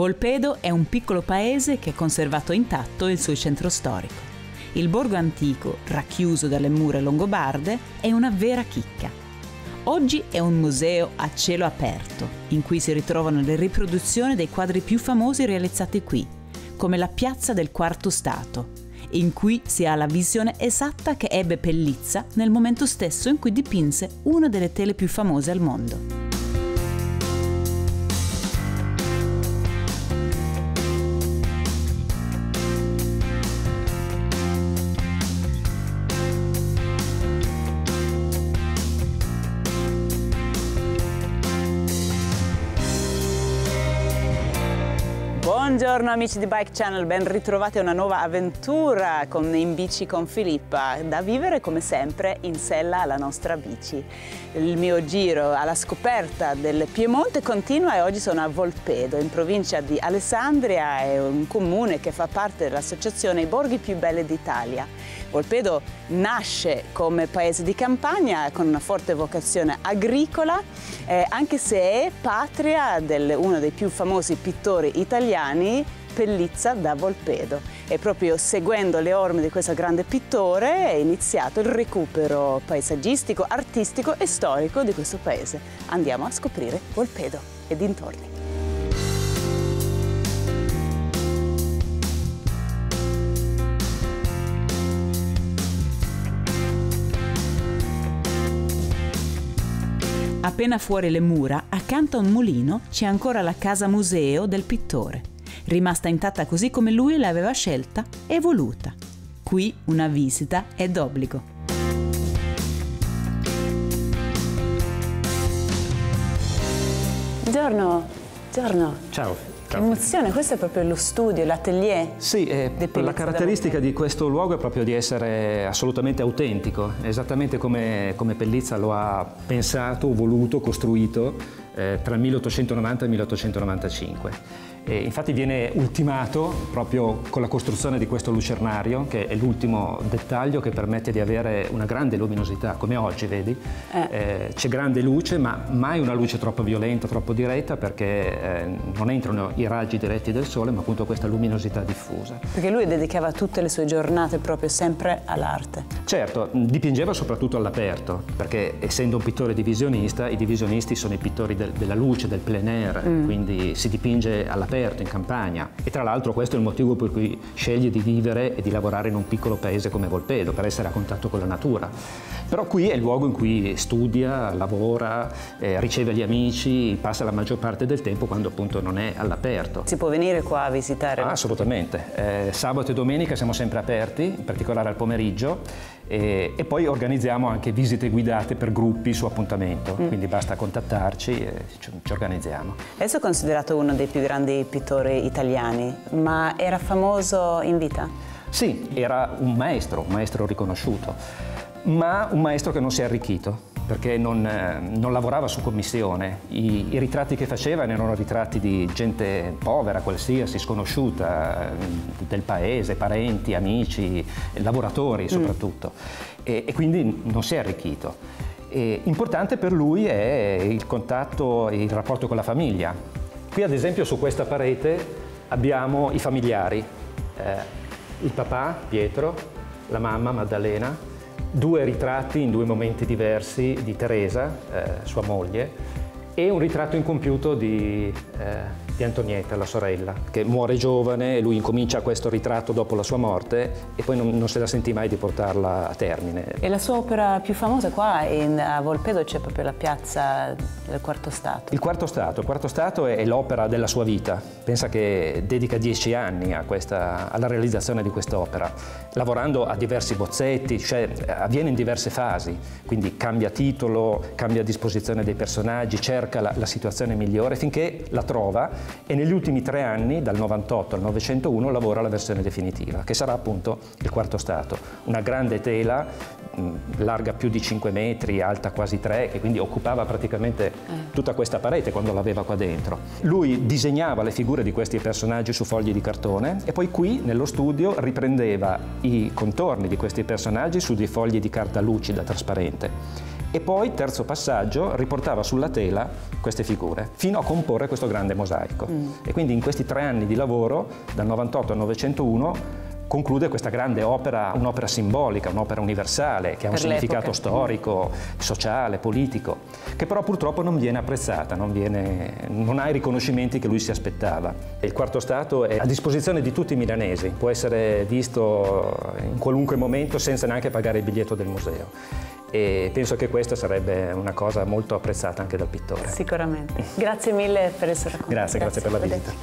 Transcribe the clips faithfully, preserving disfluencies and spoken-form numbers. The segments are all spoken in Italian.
Volpedo è un piccolo paese che ha conservato intatto il suo centro storico. Il borgo antico, racchiuso dalle mura longobarde, è una vera chicca. Oggi è un museo a cielo aperto, in cui si ritrovano le riproduzioni dei quadri più famosi realizzati qui, come la Piazza del Quarto Stato, in cui si ha la visione esatta che ebbe Pellizza nel momento stesso in cui dipinse una delle tele più famose al mondo. Buongiorno amici di Bike Channel, ben ritrovati a una nuova avventura con, in bici con Filippa, da vivere come sempre in sella alla nostra bici. Il mio giro alla scoperta del Piemonte continua e oggi sono a Volpedo, in provincia di Alessandria, è un comune che fa parte dell'associazione I Borghi Più Belli d'Italia. Volpedo nasce come paese di campagna con una forte vocazione agricola, eh, anche se è patria di uno dei più famosi pittori italiani, Pellizza da Volpedo. E proprio seguendo le orme di questo grande pittore è iniziato il recupero paesaggistico, artistico e storico di questo paese. Andiamo a scoprire Volpedo e dintorni. Appena fuori le mura, accanto a un mulino, c'è ancora la casa museo del pittore, rimasta intatta così come lui l'aveva scelta e voluta. Qui una visita è d'obbligo. Buongiorno, buongiorno. Ciao. Che emozione, questo è proprio lo studio, l'atelier. Sì, eh, la caratteristica di questo luogo è proprio di essere assolutamente autentico, esattamente come, come Pellizza lo ha pensato, voluto, costruito eh, tra il milleottocentonovanta e il milleottocentonovantacinque. E infatti viene ultimato proprio con la costruzione di questo lucernario, che è l'ultimo dettaglio che permette di avere una grande luminosità, come oggi, vedi? Eh. Eh, c'è grande luce, ma mai una luce troppo violenta, troppo diretta, perché eh, non entrano i raggi diretti del sole, ma appunto questa luminosità diffusa. Perché lui dedicava tutte le sue giornate proprio sempre all'arte. Certo, dipingeva soprattutto all'aperto, perché essendo un pittore divisionista, i divisionisti sono i pittori del, della luce, del plein air, mm. quindi si dipinge all'aperto, in campagna, e tra l'altro questo è il motivo per cui sceglie di vivere e di lavorare in un piccolo paese come Volpedo, per essere a contatto con la natura. Però qui è il luogo in cui studia, lavora, eh, riceve gli amici, passa la maggior parte del tempo quando appunto non è all'aperto. Si può venire qua a visitare? Ah, assolutamente. Eh, sabato e domenica siamo sempre aperti, in particolare al pomeriggio, e, e poi organizziamo anche visite guidate per gruppi su appuntamento, mm. quindi basta contattarci e ci, ci organizziamo. Adesso è considerato uno dei più grandi pittori italiani, ma era famoso in vita? Sì, era un maestro, un maestro riconosciuto, ma un maestro che non si è arricchito, perché non, non lavorava su commissione. I, I ritratti che faceva erano ritratti di gente povera, qualsiasi, sconosciuta, del paese, parenti, amici, lavoratori soprattutto, mm. e, e quindi non si è arricchito. E importante per lui è il contatto, il rapporto con la famiglia. Qui ad esempio su questa parete abbiamo i familiari, eh, il papà Pietro, la mamma Maddalena, due ritratti in due momenti diversi di Teresa, eh, sua moglie, e un ritratto incompiuto di, eh, di Antonietta, la sorella, che muore giovane e lui incomincia questo ritratto dopo la sua morte e poi non, non se la sentì mai di portarla a termine. E la sua opera più famosa qua in, a Volpedo c'è proprio la piazza del Quarto Stato. Il Quarto Stato, il Quarto Stato è, è l'opera della sua vita. Pensa che dedica dieci anni a questa, alla realizzazione di quest'opera, lavorando a diversi bozzetti, cioè avviene in diverse fasi, quindi cambia titolo, cambia disposizione dei personaggi, cerca la, la situazione migliore finché la trova, e negli ultimi tre anni, dal novantotto al novecentouno, lavora alla versione definitiva, che sarà appunto il Quarto Stato. Una grande tela, mh, larga più di cinque metri, alta quasi tre, che quindi occupava praticamente tutta questa parete quando l'aveva qua dentro. Lui disegnava le figure di questi personaggi su fogli di cartone e poi qui, nello studio, riprendeva i contorni di questi personaggi su dei fogli di carta lucida, trasparente. E poi, terzo passaggio, riportava sulla tela queste figure, fino a comporre questo grande mosaico. Mm. E quindi in questi tre anni di lavoro, dal novantotto al novecentouno, conclude questa grande opera, un'opera simbolica, un'opera universale, che ha un significato storico, sociale, politico, che però purtroppo non viene apprezzata, non, viene, non ha i riconoscimenti che lui si aspettava. Il quarto stato è a disposizione di tutti i milanesi, può essere visto in qualunque momento senza neanche pagare il biglietto del museo. E penso che questa sarebbe una cosa molto apprezzata anche dal pittore. Sicuramente. Grazie mille per essere qui. Grazie, grazie, grazie per la visita.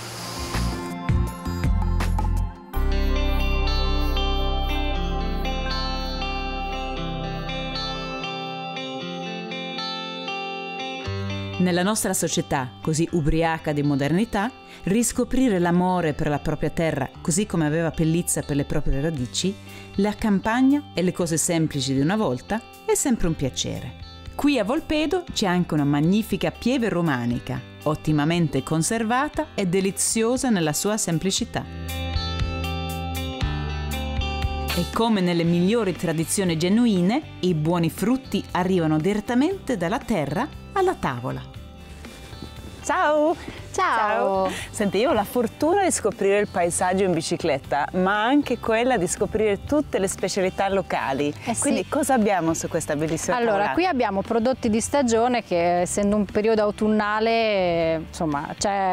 Nella nostra società, così ubriaca di modernità, riscoprire l'amore per la propria terra, così come aveva Pellizza per le proprie radici, la campagna e le cose semplici di una volta, è sempre un piacere. Qui a Volpedo c'è anche una magnifica pieve romanica, ottimamente conservata e deliziosa nella sua semplicità. E come nelle migliori tradizioni genuine, i buoni frutti arrivano direttamente dalla terra alla tavola. Ciao! Ciao! Ciao! Senti, io ho la fortuna di scoprire il paesaggio in bicicletta, ma anche quella di scoprire tutte le specialità locali. Eh sì. Quindi cosa abbiamo su questa bellissima Allora, tavolata? qui abbiamo prodotti di stagione che, essendo un periodo autunnale, insomma,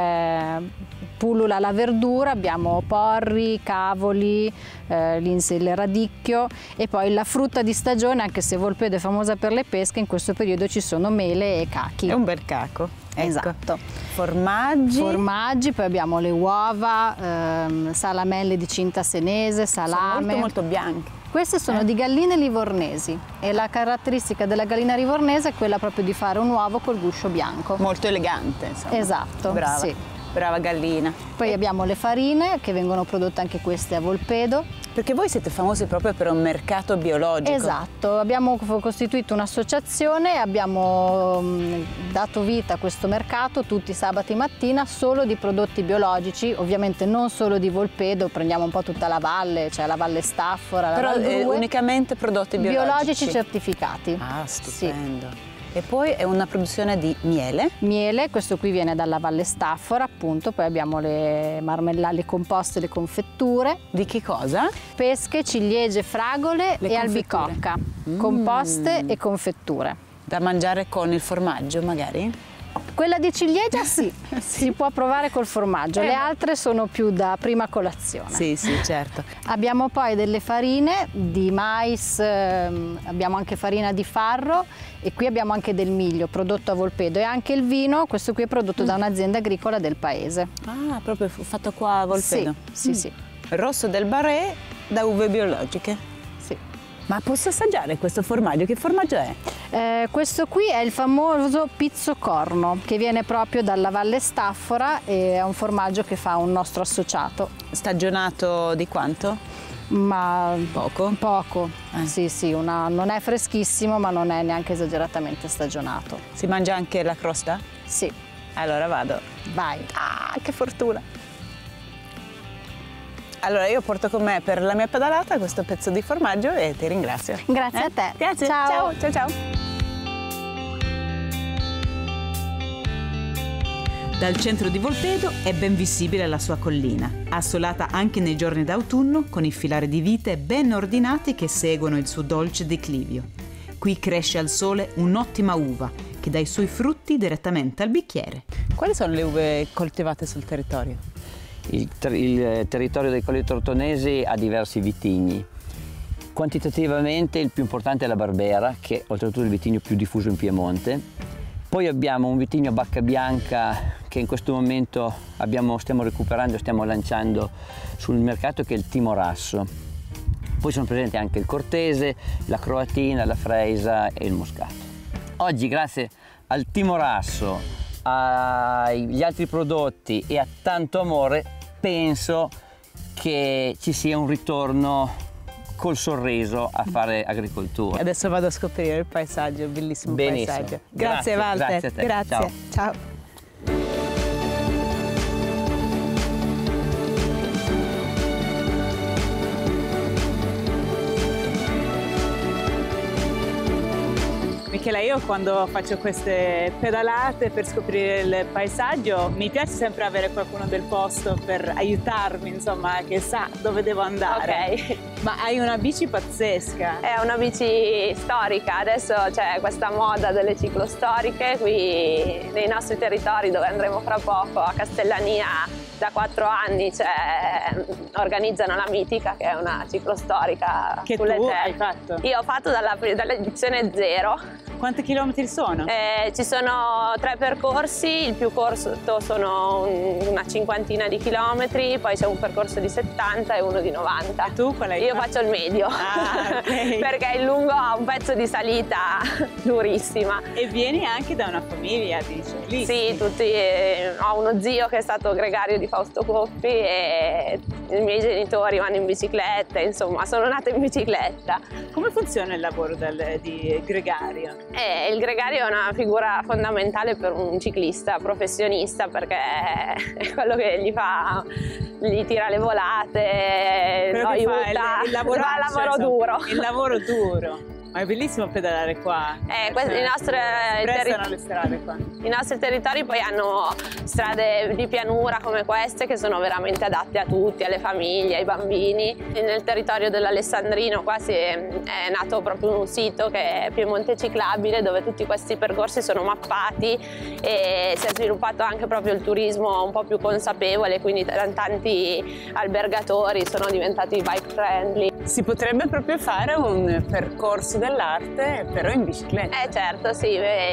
c'è pullula la verdura, abbiamo porri, cavoli, eh, linze, il radicchio, e poi la frutta di stagione, anche se Volpedo è famosa per le pesche, in questo periodo ci sono mele e cachi. È un bel caco. Ecco. Esatto. Formaggi. Formaggi, poi abbiamo le uova, ehm, salamelle di cinta senese, salame. Sono molto molto bianche. Queste sono eh. di galline livornesi e la caratteristica della gallina livornese è quella proprio di fare un uovo col guscio bianco. Molto elegante, insomma. Esatto, brava. sì. Brava gallina. Poi e... abbiamo le farine che vengono prodotte anche queste a Volpedo. Perché voi siete famosi proprio per un mercato biologico. Esatto, abbiamo costituito un'associazione e abbiamo dato vita a questo mercato tutti i sabati mattina solo di prodotti biologici, ovviamente non solo di Volpedo, prendiamo un po' tutta la valle, cioè la Valle Staffora, la Però Val eh, Grue, unicamente prodotti biologici. biologici certificati. Ah, stupendo. Sì. E poi è una produzione di miele. Miele, questo qui viene dalla Valle Staffora, appunto, poi abbiamo le marmellate, le composte, le confetture. Di che cosa? Pesche, ciliegie, fragole le e albicocca, mm. composte e confetture. Da mangiare con il formaggio, magari? Quella di ciliegia sì, sì, si può provare col formaggio, eh, le altre sono più da prima colazione. Sì, sì, certo. Abbiamo poi delle farine di mais, ehm, abbiamo anche farina di farro e qui abbiamo anche del miglio prodotto a Volpedo e anche il vino, questo qui è prodotto mm. da un'azienda agricola del paese. Ah, proprio fatto qua a Volpedo? Sì, sì, mm. sì. Rosso del Barè da uve biologiche. Sì. Ma posso assaggiare questo formaggio? Che formaggio è? Eh, questo qui è il famoso pizzocorno che viene proprio dalla Valle Staffora e è un formaggio che fa un nostro associato. Stagionato di quanto? Ma poco? Poco, eh. sì sì, una, non è freschissimo ma non è neanche esageratamente stagionato. Si mangia anche la crosta? Sì. Allora vado. Vai. Ah, che fortuna! Allora io porto con me per la mia pedalata questo pezzo di formaggio e ti ringrazio. Grazie eh? a te. Grazie. Ciao. Ciao, ciao, ciao. Dal centro di Volpedo è ben visibile la sua collina, assolata anche nei giorni d'autunno con i filari di vite ben ordinati che seguono il suo dolce declivio. Qui cresce al sole un'ottima uva che dà i suoi frutti direttamente al bicchiere. Quali sono le uve coltivate sul territorio? Il, ter il territorio dei Colli Tortonesi ha diversi vitigni. Quantitativamente il più importante è la Barbera, che è oltretutto il vitigno più diffuso in Piemonte. Poi abbiamo un vitigno Bacca Bianca che in questo momento abbiamo, stiamo recuperando, stiamo lanciando sul mercato, che è il Timorasso. Poi sono presenti anche il Cortese, la Croatina, la Freisa e il Moscato. Oggi, grazie al Timorasso, agli altri prodotti e a tanto amore, penso che ci sia un ritorno col sorriso a fare agricoltura. Adesso vado a scoprire il paesaggio, bellissimo Benissimo. paesaggio. Grazie, Grazie, Walter. grazie a te. Grazie. Ciao. Ciao. Michela, io quando faccio queste pedalate per scoprire il paesaggio mi piace sempre avere qualcuno del posto per aiutarmi, insomma, che sa dove devo andare. Ok. Ma hai una bici pazzesca. È una bici storica, adesso c'è questa moda delle ciclostoriche qui nei nostri territori dove andremo fra poco, a Castellania da quattro anni organizzano la Mitica, che è una ciclostorica Che sulle tu terre. hai fatto? Io ho fatto dall'edizione zero. Quanti chilometri sono? Eh, ci sono tre percorsi, il più corto sono un, una cinquantina di chilometri, poi c'è un percorso di settanta e uno di novanta. E tu qual hai Io fatto? faccio il medio, Ah, okay. perché il lungo ha un pezzo di salita durissima. E vieni anche da una famiglia di ciclisti. Sì, tutti, eh, ho uno zio che è stato gregario di Fausto Coppi e i miei genitori vanno in bicicletta, insomma sono nata in bicicletta. Come funziona il lavoro del, di gregario? E il gregario è una figura fondamentale per un ciclista professionista, perché è quello che gli fa, gli tira le volate, Quello lo che fa aiuta, il, il lavoro, fa il lavoro duro. Il lavoro duro. Ma è bellissimo pedalare qua. Eh, questi, Cioè, i, nostri si prestano terri- le strade qua. I nostri territori poi hanno strade di pianura come queste che sono veramente adatte a tutti, alle famiglie, ai bambini. E nel territorio dell'Alessandrino qua si è, è nato proprio un sito che è Piemonte Ciclabile, dove tutti questi percorsi sono mappati e si è sviluppato anche proprio il turismo un po' più consapevole, quindi tanti albergatori sono diventati bike friendly. Si potrebbe proprio fare un percorso dell'arte, però in bicicletta. Eh certo, sì,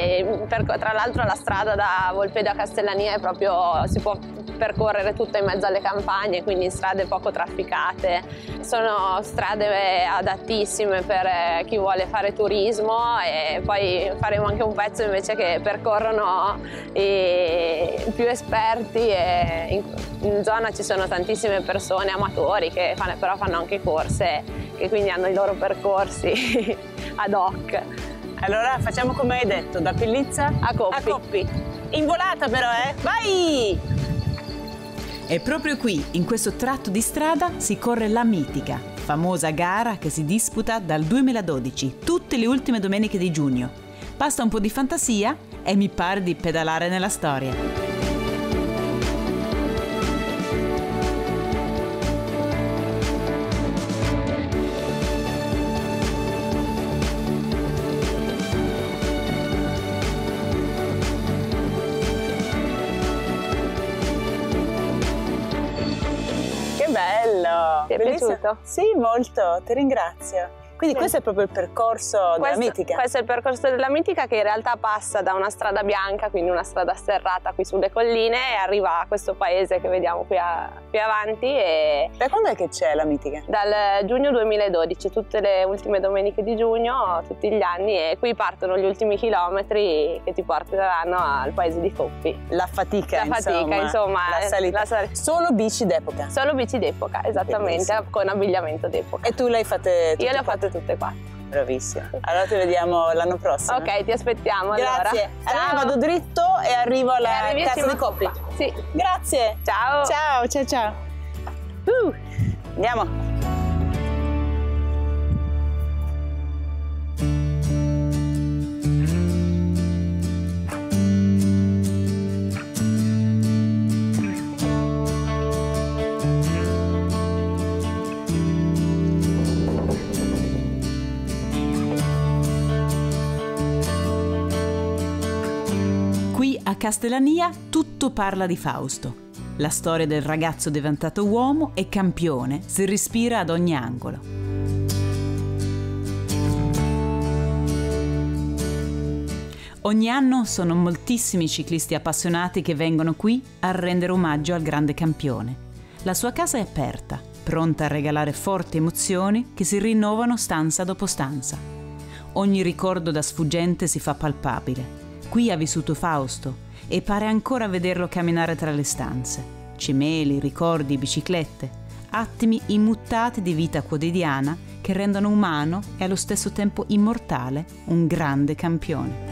e per- tra l'altro la strada da Volpedo a Castellania è proprio, si può percorrere tutta in mezzo alle campagne, quindi in strade poco trafficate. Sono strade adattissime per eh, chi vuole fare turismo, e poi faremo anche un pezzo invece che percorrono i più esperti, e in, in zona ci sono tantissime persone, amatori, che fanno, però fanno anche corse, che quindi hanno i loro percorsi ad hoc. Allora facciamo come hai detto, da Pellizza A Coppi. a Coppi. In volata però, eh? Vai! E proprio qui, in questo tratto di strada, si corre la Mitica, famosa gara che si disputa dal duemiladodici, tutte le ultime domeniche di giugno. Basta un po' di fantasia e mi pare di pedalare nella storia. Che bello! Ti è Bellissimo. piaciuto? Sì, molto, ti ringrazio. Quindi Sì. questo è proprio il percorso della Questo, Mitica. questo è il percorso della Mitica, che in realtà passa da una strada bianca, quindi una strada sterrata qui sulle colline, e arriva a questo paese che vediamo qui, a, qui avanti. E Da quando è che c'è la Mitica? dal giugno duemiladodici, tutte le ultime domeniche di giugno, tutti gli anni, e qui partono gli ultimi chilometri che ti porteranno al paese di Coppi. La fatica, La fatica, insomma. insomma, La salita. la sal- Solo bici d'epoca. Solo bici d'epoca, esattamente, Bellissimo. con abbigliamento d'epoca. E tu le hai fatte tutte Io le ho qua? fatte tutte e quattro. Bravissima. Allora ti vediamo l'anno prossimo. Ok, ti aspettiamo allora. Grazie. Allora Ciao. vado dritto e arrivo alla E arrivi a casa cima di Coppi. qua. Sì. Grazie. Ciao. Ciao, ciao, ciao. Uh, andiamo. Qui a Castellania tutto parla di Fausto. La storia del ragazzo diventato uomo e campione si respira ad ogni angolo. Ogni anno sono moltissimi ciclisti appassionati che vengono qui a rendere omaggio al grande campione. La sua casa è aperta, pronta a regalare forti emozioni che si rinnovano stanza dopo stanza. Ogni ricordo da sfuggente si fa palpabile. Qui ha vissuto Fausto e pare ancora vederlo camminare tra le stanze. Cimeli, ricordi, biciclette, attimi immutati di vita quotidiana che rendono umano e allo stesso tempo immortale un grande campione.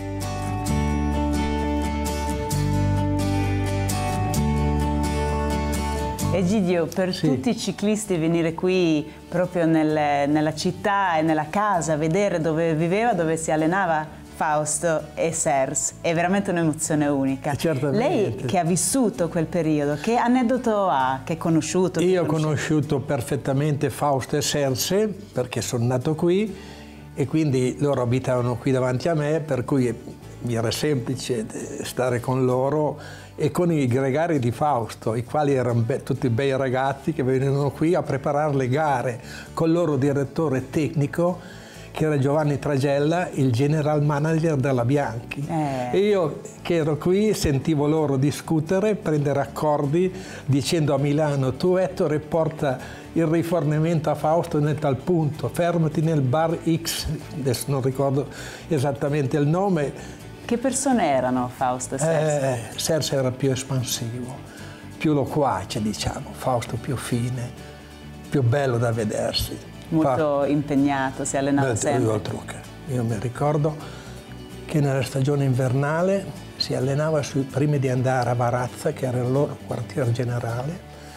Egidio, per Sì. tutti i ciclisti venire qui proprio nel- nella città e nella casa, vedere dove viveva, dove si allenava Fausto e Serse, è veramente un'emozione unica. Certamente. Lei che ha vissuto quel periodo, che aneddoto ha, che ha conosciuto? Che Io ho conosciuto perfettamente Fausto e Serse perché sono nato qui e quindi loro abitavano qui davanti a me, per cui mi era semplice stare con loro e con i gregari di Fausto, i quali erano be- tutti bei ragazzi che venivano qui a preparare le gare con il loro direttore tecnico, che era Giovanni Tragella, il general manager della Bianchi. Eh. E io che ero qui sentivo loro discutere, prendere accordi dicendo a Milano: tu Ettore porta il rifornimento a Fausto nel tal punto, fermati nel bar X, adesso non ricordo esattamente il nome. Che persone erano Fausto e Serse? Eh, Serse era più espansivo, più loquace diciamo, Fausto più fine, più bello da vedersi. Molto Fa... impegnato, si allenava Beh, sempre. Io, trucca. Io mi ricordo che nella stagione invernale si allenava sui, prima di andare a Varazza, che era il loro quartier generale,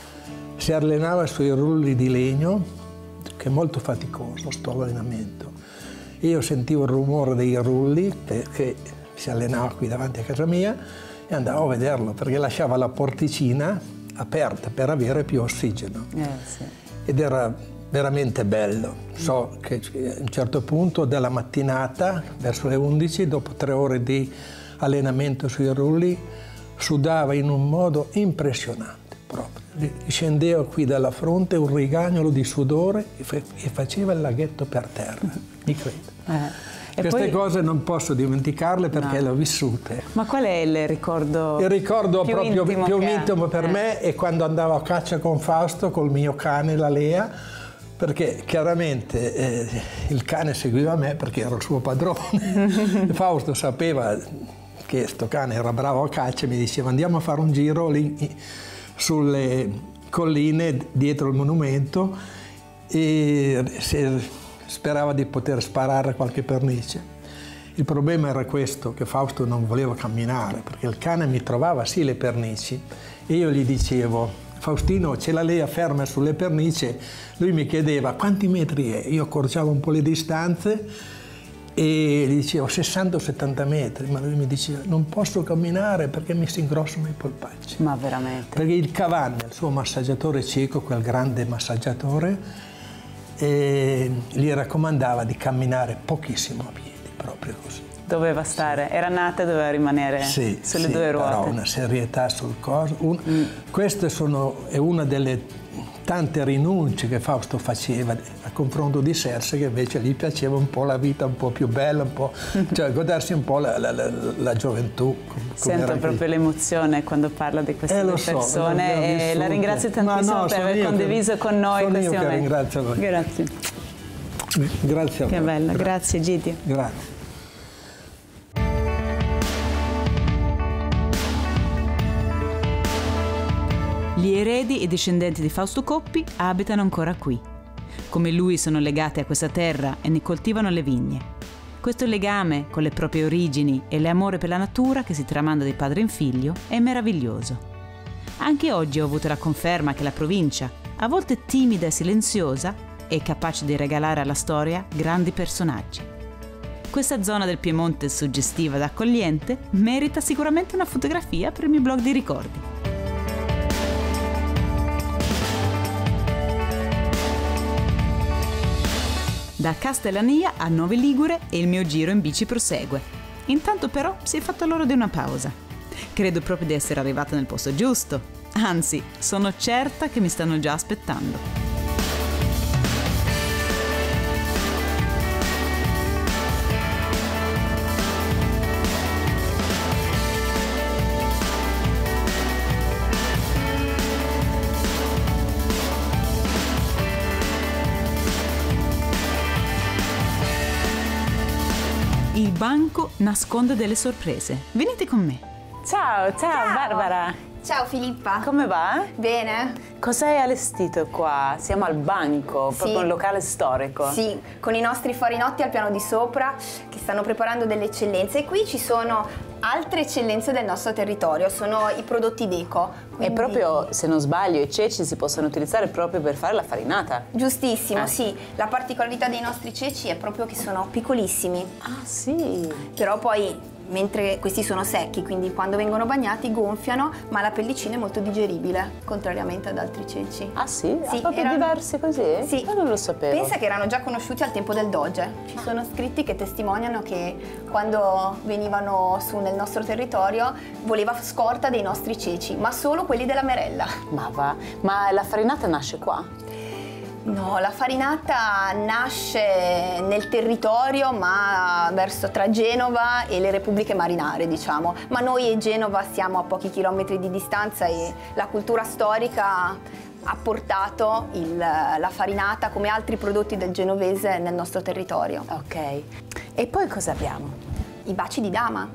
si allenava sui rulli di legno, che è molto faticoso sto allenamento. Io sentivo il rumore dei rulli perché si allenava qui davanti a casa mia e andavo a vederlo perché lasciava la porticina aperta per avere più ossigeno. Eh, sì. Ed era veramente bello. So che a un certo punto della mattinata, verso le undici, dopo tre ore di allenamento sui rulli, sudava in un modo impressionante proprio. Scendeva qui dalla fronte un rigagnolo di sudore e faceva il laghetto per terra, mi credo. Eh. E Queste poi... cose non posso dimenticarle perché no. le ho vissute. Ma qual è il ricordo Il ricordo più proprio intimo, più che... intimo per eh. me è quando andavo a caccia con Fausto, col mio cane, la Lea, perché chiaramente eh, il cane seguiva me perché ero il suo padrone. Fausto sapeva che sto cane era bravo a caccia e mi diceva: andiamo a fare un giro lì sulle colline dietro il monumento, e se sperava di poter sparare a qualche pernice. Il problema era questo, che Fausto non voleva camminare, perché il cane mi trovava sì le pernici e io gli dicevo: Faustino, c'è la Lea ferma sulle pernice. Lui mi chiedeva quanti metri è, io accorciavo un po' le distanze e gli dicevo sessanta settanta metri, ma lui mi diceva: non posso camminare perché mi si ingrossano i polpacci. Ma veramente? Perché il Cavanna, il suo massaggiatore cieco, quel grande massaggiatore, e gli raccomandava di camminare pochissimo a piedi, proprio così. Doveva stare, era nata e doveva rimanere sì, sulle sì, due ruote. Però una serietà sul coso. Un, mm. Questa è una delle tante rinunce che Fausto faceva a confronto di Serse, che invece gli piaceva un po' la vita un po' più bella, un po', cioè godersi un po' la, la, la, la gioventù. Sento proprio l'emozione quando parla di queste eh, due so, persone e la ringrazio tantissimo no, per aver condiviso che, con noi questi momenti. Ringrazio voi. Grazie. Grazie a che voi. bella, grazie, grazie Gidi. Grazie. Gli eredi e discendenti di Fausto Coppi abitano ancora qui. Come lui sono legati a questa terra e ne coltivano le vigne. Questo legame con le proprie origini e l'amore per la natura che si tramanda di padre in figlio è meraviglioso. Anche oggi ho avuto la conferma che la provincia, a volte timida e silenziosa, è capace di regalare alla storia grandi personaggi. Questa zona del Piemonte suggestiva ed accogliente merita sicuramente una fotografia per il mio blog di ricordi. Da Castellania a Novi Ligure e il mio giro in bici prosegue. Intanto però si è fatta l'ora di una pausa. Credo proprio di essere arrivata nel posto giusto. Anzi, sono certa che mi stanno già aspettando. Il banco nasconde delle sorprese. Venite con me. Ciao, ciao, ciao. Barbara. Ciao Filippa. Come va? Bene. Cosa hai allestito qua? Siamo al banco, Sì. proprio un locale storico. Sì, con i nostri farinotti al piano di sopra che stanno preparando delle eccellenze e qui ci sono altre eccellenze del nostro territorio, sono i prodotti Deco. E quindi- proprio, se non sbaglio, i ceci si possono utilizzare proprio per fare la farinata. Giustissimo, Eh. sì. La particolarità dei nostri ceci è proprio che sono piccolissimi, Ah sì. però poi mentre questi sono secchi, quindi quando vengono bagnati gonfiano, ma la pellicina è molto digeribile, contrariamente ad altri ceci. Ah sì? Sì, Ah, proprio erano- diversi così? Sì. Ma non lo sapevo. Pensa che erano già conosciuti al tempo del Doge. Ci sono scritti che testimoniano che quando venivano su nel nostro territorio voleva scorta dei nostri ceci, ma solo quelli della Merella. Ma va, ma la farinata nasce qua? No, la farinata nasce nel territorio, ma verso tra Genova e le repubbliche marinare, diciamo. Ma noi e Genova siamo a pochi chilometri di distanza e la cultura storica ha portato il- la farinata come altri prodotti del genovese nel nostro territorio. Ok. E poi cosa abbiamo? I baci di dama,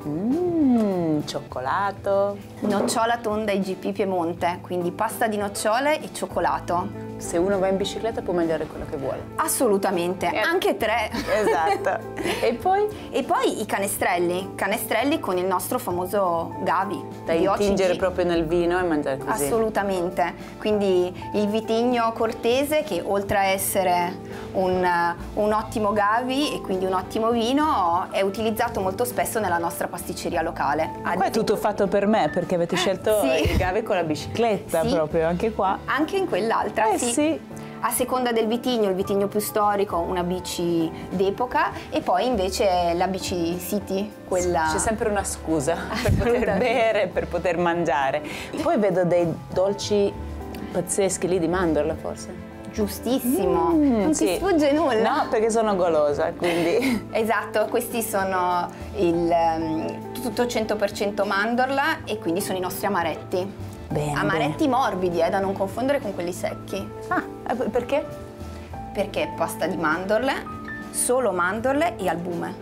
Mmm, cioccolato. nocciola tonda I G P Piemonte, quindi pasta di nocciole e cioccolato. Se uno va in bicicletta può mangiare quello che vuole. Assolutamente, Eh. anche tre. Esatto. E poi? E poi i canestrelli, canestrelli con il nostro famoso Gavi. Da di O C G. intingere proprio nel vino e mangiare così. Assolutamente, quindi il vitigno cortese che oltre a essere un, un ottimo Gavi e quindi un ottimo vino è utilizzato molto spesso nella nostra pasticceria locale. Ah, qua è tutto fatto per me perché avete scelto Sì. il Gavi con la bicicletta Sì. proprio, anche qua. Anche in quell'altra, Eh sì. sì. A seconda del vitigno, il vitigno più storico, una bici d'epoca e poi invece la bici city, quella... C'è sempre una scusa per poter Assolutamente. bere, per poter mangiare. Poi vedo dei dolci pazzeschi lì di mandorla forse. Giustissimo, Mm, non sì. ti sfugge nulla. No, perché sono golosa, quindi... Esatto, questi sono il ehm, tutto cento per cento mandorla e quindi sono i nostri amaretti. Bene, Amaretti morbidi, eh, da non confondere con quelli secchi. Ah, eh, perché? Perché pasta di mandorle, solo mandorle e albume.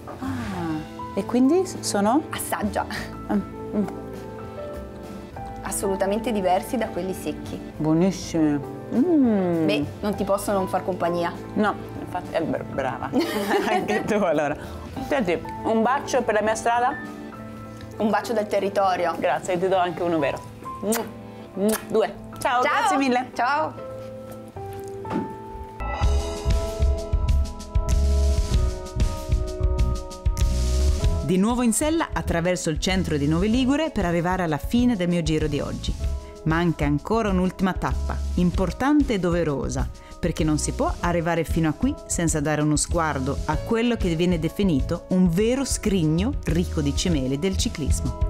Ah, e quindi sono? Assaggia. Mm, mm, Assolutamente diversi da quelli secchi. buonissimi. Mm. Beh, non ti posso non far compagnia. No, infatti, eh, bra- brava. Anche tu allora. Senti, un bacio per la mia strada? Un bacio del territorio. Grazie, ti do anche uno vero. Mm, mm, Due. Ciao, Ciao. grazie mille. Ciao. Di nuovo in sella attraverso il centro di Novi Ligure per arrivare alla fine del mio giro di oggi. Manca ancora un'ultima tappa, importante e doverosa, perché non si può arrivare fino a qui senza dare uno sguardo a quello che viene definito un vero scrigno ricco di cimeli del ciclismo.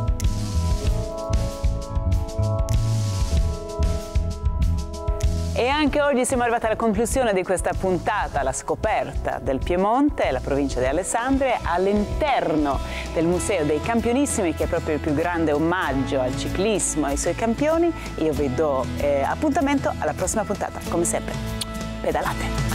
E anche oggi siamo arrivati alla conclusione di questa puntata, la scoperta del Piemonte e la provincia di Alessandria all'interno del Museo dei Campionissimi, che è proprio il più grande omaggio al ciclismo e ai suoi campioni. Io vi do eh, appuntamento alla prossima puntata, come sempre. Pedalate!